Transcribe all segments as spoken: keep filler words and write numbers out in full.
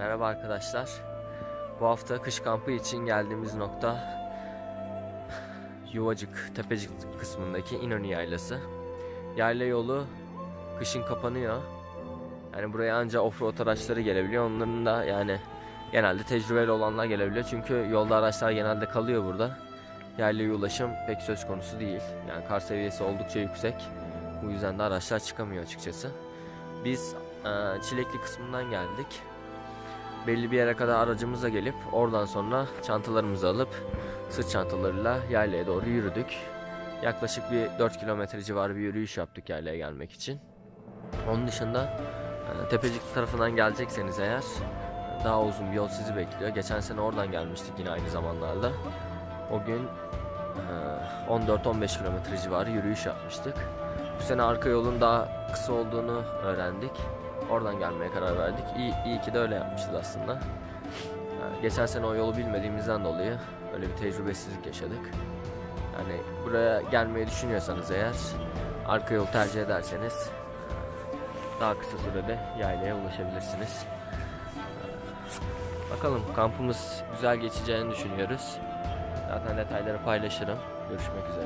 Merhaba arkadaşlar. Bu hafta kış kampı için geldiğimiz nokta Yuvacık, Tepecik kısmındaki İnönü Yaylası. Yayla yolu kışın kapanıyor. Yani buraya ancak offroad araçları gelebiliyor. Onların da yani genelde tecrübeli olanlar gelebiliyor. Çünkü yolda araçlar genelde kalıyor burada. Yaylaya ulaşım pek söz konusu değil. Yani kar seviyesi oldukça yüksek. Bu yüzden de araçlar çıkamıyor açıkçası. Biz e, Çilekli kısmından geldik. Belli bir yere kadar aracımıza gelip oradan sonra çantalarımızı alıp sırt çantalarıyla yaylaya doğru yürüdük. Yaklaşık bir dört kilometre civarı bir yürüyüş yaptık yaylaya gelmek için. Onun dışında e, Tepecik tarafından gelecekseniz eğer daha uzun bir yol sizi bekliyor. Geçen sene oradan gelmiştik yine aynı zamanlarda. O gün on dört on beş kilometre civarı yürüyüş yapmıştık. Bu sene arka yolun daha kısa olduğunu öğrendik. Oradan gelmeye karar verdik. İyi, iyi ki de öyle yapmışız aslında. Yani geçen sene o yolu bilmediğimizden dolayı öyle bir tecrübesizlik yaşadık. Yani buraya gelmeyi düşünüyorsanız eğer arka yol tercih ederseniz daha kısa sürede yaylaya ulaşabilirsiniz. Bakalım, kampımız güzel geçeceğini düşünüyoruz. Zaten detayları paylaşırım. Görüşmek üzere.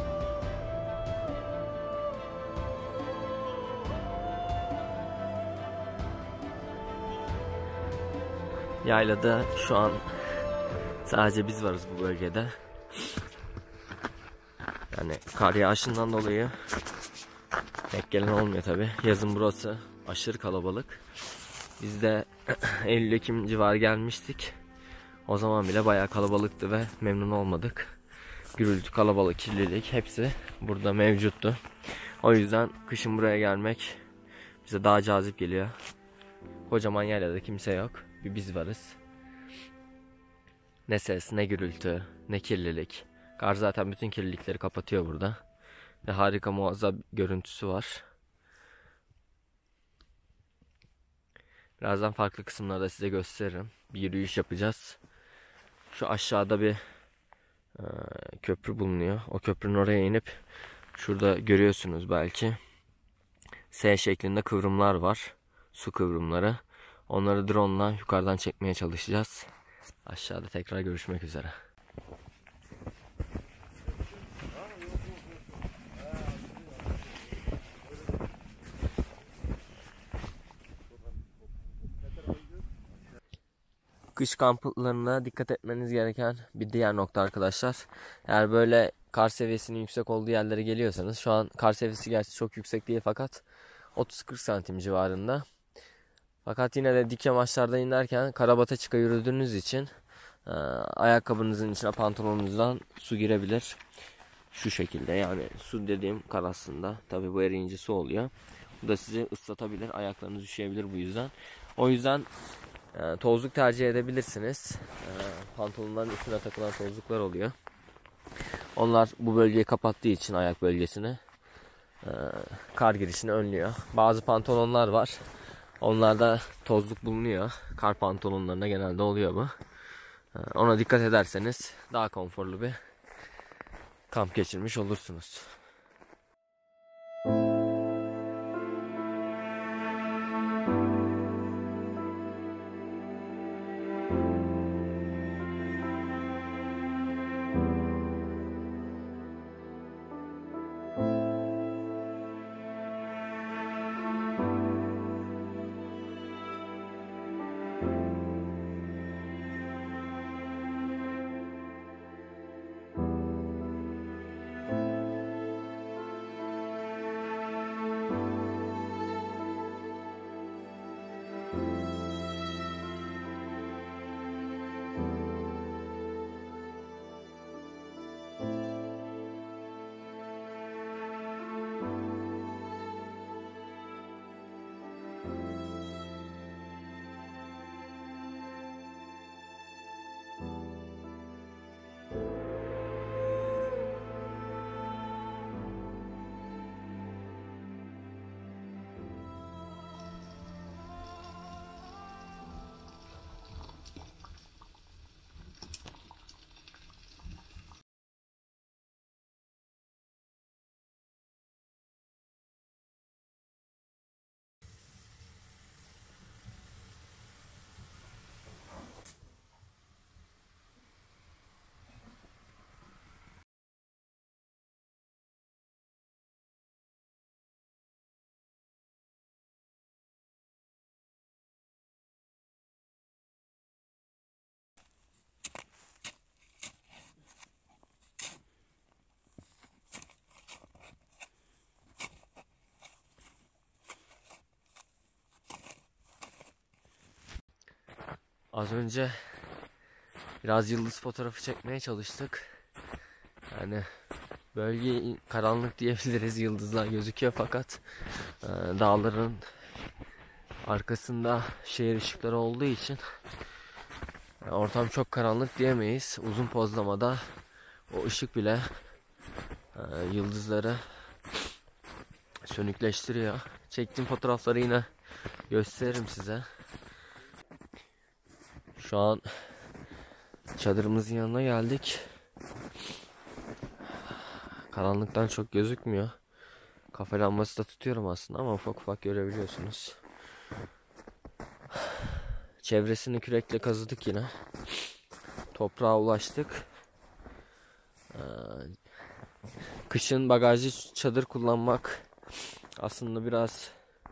Yaylada şu an sadece biz varız bu bölgede. Yani kar yağışından dolayı pek gelen olmuyor tabi. Yazın burası aşırı kalabalık. Biz de Eylül-Ekim civarı gelmiştik. O zaman bile bayağı kalabalıktı ve memnun olmadık. Gürültü, kalabalık, kirlilik hepsi burada mevcuttu. O yüzden kışın buraya gelmek bize daha cazip geliyor. Kocaman yaylada kimse yok. Bir biz varız. Ne ses, ne gürültü, ne kirlilik. Kar zaten bütün kirlilikleri kapatıyor burada. Ve harika, muazzam bir görüntüsü var. Birazdan farklı kısımlarda size gösteririm. Bir yürüyüş yapacağız. Şu aşağıda bir e, köprü bulunuyor. O köprünün oraya inip şurada görüyorsunuz belki. S şeklinde kıvrımlar var. Su kıvrımları. Onları drone ile yukarıdan çekmeye çalışacağız. Aşağıda tekrar görüşmek üzere. Kış kamplarına dikkat etmeniz gereken bir diğer nokta arkadaşlar. Eğer böyle kar seviyesinin yüksek olduğu yerlere geliyorsanız, şu an kar seviyesi gerçi çok yüksek değil fakat otuz kırk santim civarında. Fakat yine de dik yamaçlardan inerken karabata çıka yürüdüğünüz için e, ayakkabınızın içine, pantolonunuzdan su girebilir. Şu şekilde, yani su dediğim kar aslında. Tabi bu eriyince su oluyor. Bu da sizi ıslatabilir, ayaklarınız üşüyebilir bu yüzden. O yüzden e, tozluk tercih edebilirsiniz. E, pantolonların üstüne takılan tozluklar oluyor. Onlar bu bölgeyi kapattığı için ayak bölgesini e, kar girişini önlüyor. Bazı pantolonlar var. Onlarda tozluk bulunuyor. Kar pantolonlarına genelde oluyor bu. Ona dikkat ederseniz daha konforlu bir kamp geçirmiş olursunuz. Az önce biraz yıldız fotoğrafı çekmeye çalıştık. Yani bölge karanlık diyebiliriz. Yıldızlar gözüküyor fakat e, dağların arkasında şehir ışıkları olduğu için yani ortam çok karanlık diyemeyiz. Uzun pozlamada o ışık bile e, yıldızları sönükleştiriyor. Çektiğim fotoğrafları yine gösteririm size. Şu an çadırımızın yanına geldik. Karanlıktan çok gözükmüyor. Kafe lambası da tutuyorum aslında ama ufak ufak görebiliyorsunuz. Çevresini kürekle kazıdık yine. Toprağa ulaştık. Ee, kışın bagajlı çadır kullanmak aslında biraz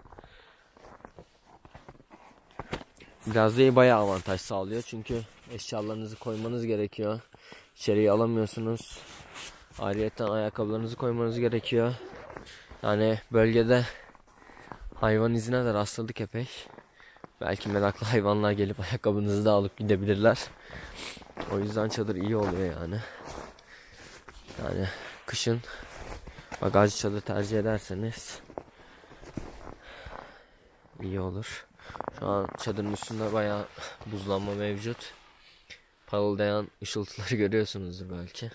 biraz değil bayağı avantaj sağlıyor. Çünkü eşyalarınızı koymanız gerekiyor. İçeriye alamıyorsunuz. Ayrıyeten ayakkabılarınızı koymanız gerekiyor. Yani bölgede hayvan izine de rastladık epey. Belki meraklı hayvanlar gelip ayakkabınızı da alıp gidebilirler. O yüzden çadır iyi oluyor yani. Yani kışın bagajlı çadır tercih ederseniz iyi olur. Şu an çadırın üstünde bayağı buzlanma mevcut. Parıldayan ışıltıları görüyorsunuzdur belki.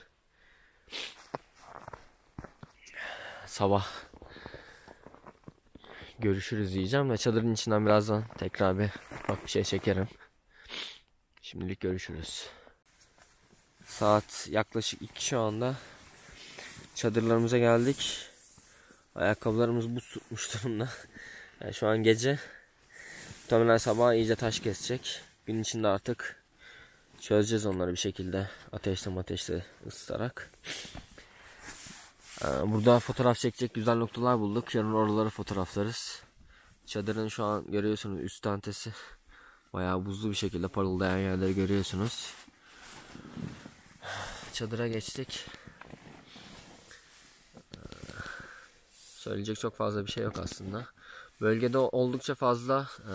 Sabah görüşürüz diyeceğim ve çadırın içinden birazdan tekrar bir ufak bir şey çekerim. Şimdilik görüşürüz. Saat yaklaşık iki şu anda. Çadırlarımıza geldik. Ayakkabılarımız buz tutmuş durumda. Yani şu an gece. Muhtemelen sabah iyice taş kesecek. Gün içinde artık çözeceğiz onları bir şekilde. Ateşle ateşle ısıtarak. Burada fotoğraf çekecek güzel noktalar bulduk. Yarın oraları fotoğraflarız. Çadırın şu an görüyorsunuz üst tentesi bayağı buzlu bir şekilde parıldayan yerleri görüyorsunuz. Çadıra geçtik. Söyleyecek çok fazla bir şey yok aslında. Bölgede oldukça fazla e,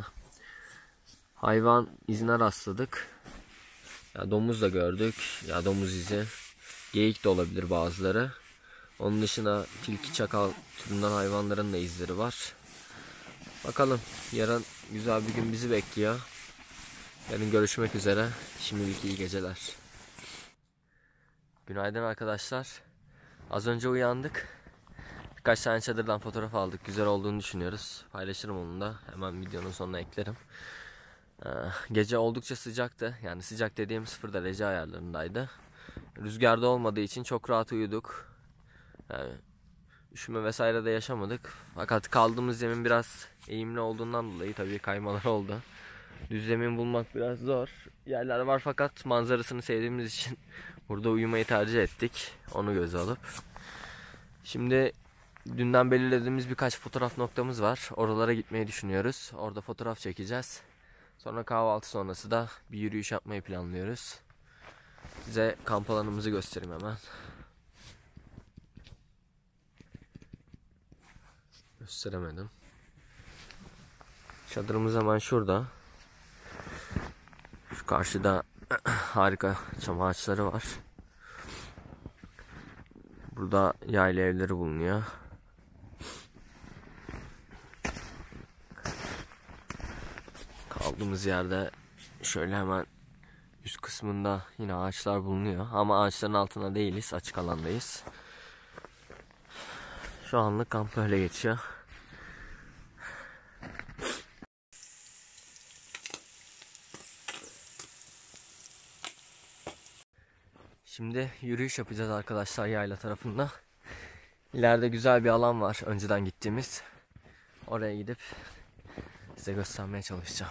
hayvan izine rastladık. Ya domuz da gördük. Ya domuz izi. Geyik de olabilir bazıları. Onun dışında tilki, çakal türünden hayvanların da izleri var. Bakalım, yarın güzel bir gün bizi bekliyor. Yarın görüşmek üzere. Şimdilik iyi geceler. Günaydın arkadaşlar. Az önce uyandık. Birkaç tane çadırdan fotoğraf aldık. Güzel olduğunu düşünüyoruz. Paylaşırım onu da. Hemen videonun sonuna eklerim. Ee, gece oldukça sıcaktı. Yani sıcak dediğim sıfır derece ayarlarındaydı. Rüzgarda olmadığı için çok rahat uyuduk. Yani üşüme vesaire de yaşamadık. Fakat kaldığımız zemin biraz eğimli olduğundan dolayı tabii kaymalar oldu. Düz zemin bulmak biraz zor. Yerler var fakat manzarasını sevdiğimiz için burada uyumayı tercih ettik. Onu göze alıp. Şimdi dünden belirlediğimiz birkaç fotoğraf noktamız var. Oralara gitmeyi düşünüyoruz. Orada fotoğraf çekeceğiz. Sonra kahvaltı sonrası da bir yürüyüş yapmayı planlıyoruz. Size kamp alanımızı göstereyim hemen. Gösteremedim. Çadırımız hemen şurada. Şu karşıda harika çam ağaçları var. Burada yayla evleri bulunuyor. Kaldığımız yerde şöyle hemen üst kısmında yine ağaçlar bulunuyor. Ama ağaçların altında değiliz. Açık alandayız. Şu anlık kamp öyle geçiyor. Şimdi yürüyüş yapacağız arkadaşlar yayla tarafında. İleride güzel bir alan var önceden gittiğimiz. Oraya gidip size göstermeye çalışacağım.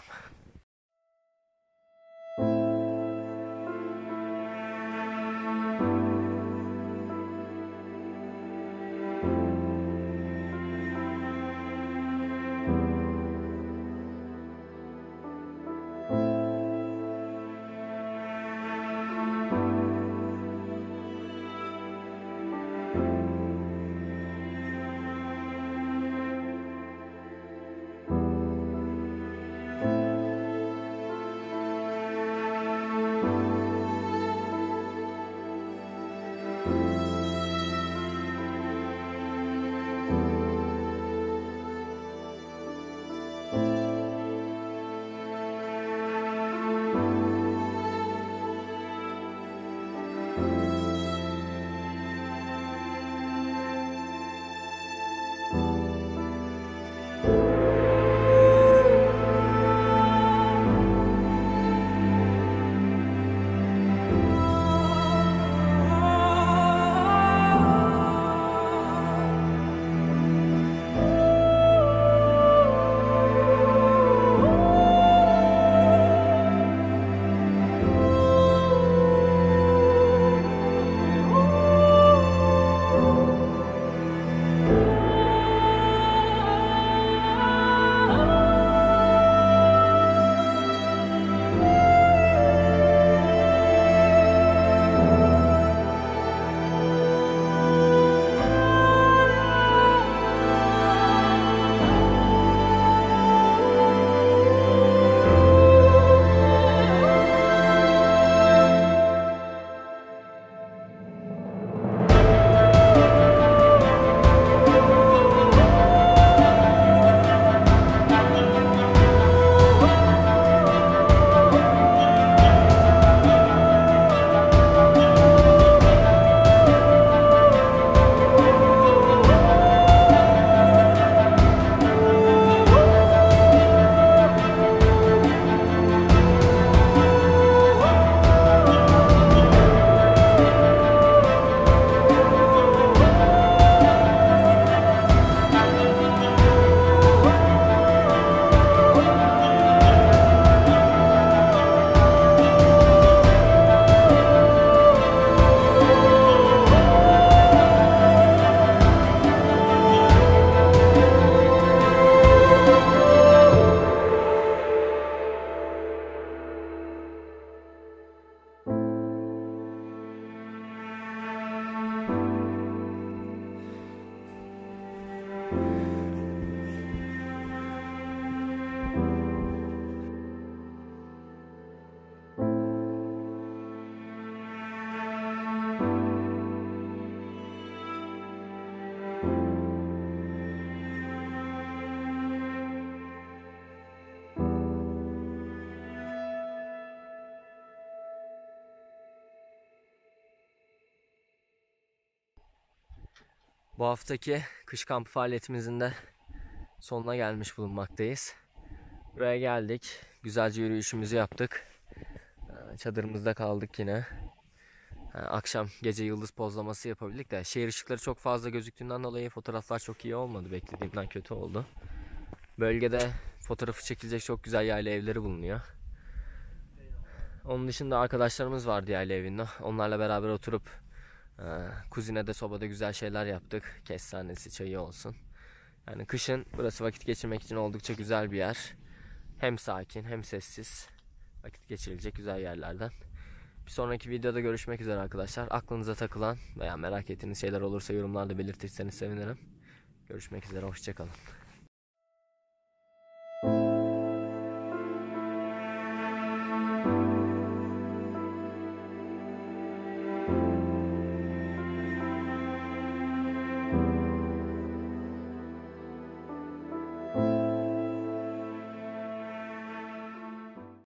Bu haftaki kış kampı faaliyetimizin de sonuna gelmiş bulunmaktayız. Buraya geldik. Güzelce yürüyüşümüzü yaptık. Çadırımızda kaldık yine. Akşam gece yıldız pozlaması yapabildik de şehir ışıkları çok fazla gözüktüğünden dolayı fotoğraflar çok iyi olmadı. Beklediğimden kötü oldu. Bölgede fotoğrafı çekilecek çok güzel yayla evleri bulunuyor. Onun dışında arkadaşlarımız vardı yayla evinde. Onlarla beraber oturup e, kuzinede sobada güzel şeyler yaptık. Kestanesi, çayı olsun. Yani kışın burası vakit geçirmek için oldukça güzel bir yer. Hem sakin hem sessiz. Vakit geçirilecek güzel yerlerden. Bir sonraki videoda görüşmek üzere arkadaşlar. Aklınıza takılan veya merak ettiğiniz şeyler olursa yorumlarda belirtirseniz sevinirim. Görüşmek üzere, hoşçakalın.